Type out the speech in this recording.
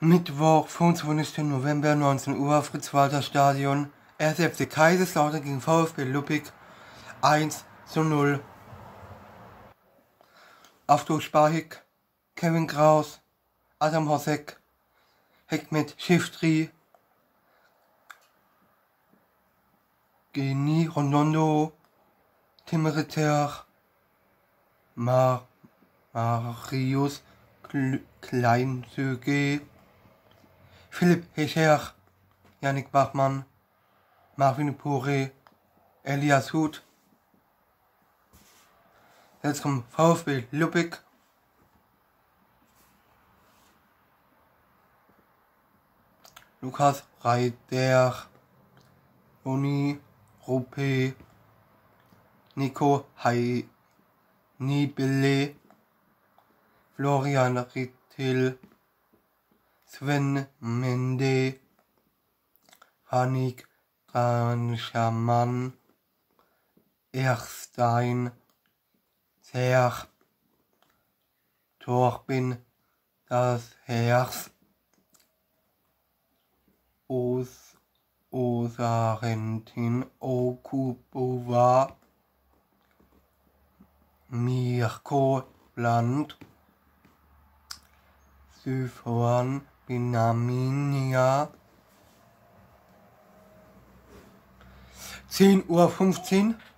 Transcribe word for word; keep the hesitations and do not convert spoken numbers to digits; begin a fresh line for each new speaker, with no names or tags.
Mittwoch, fünfundzwanzigsten November, neunzehn Uhr, Fritz-Walter-Stadion, erster F C Kaiserslautern gegen VfB Lübeck, eins zu null. Aftur Spahik, Kevin Kraus, Adam Hosek, Hekmet Shiftri, Geni Rondondo, Tim Ritter, Mar Marius Kleinzüge, Philipp Hescher, Yannick Bachmann, Marvin Pure, Elias Huth. Jetzt kommt VfB Lübeck. Lukas Reiter, Uni Rupe, Nico Hai Nibele, Florian Rittil, Sven Mende, Hanik Granschamann, Erstein, Serch, Torben das Herz, Os Osarentin Okubova, Mirko Land, Syphon Benaminia. zehn Uhr fünfzehn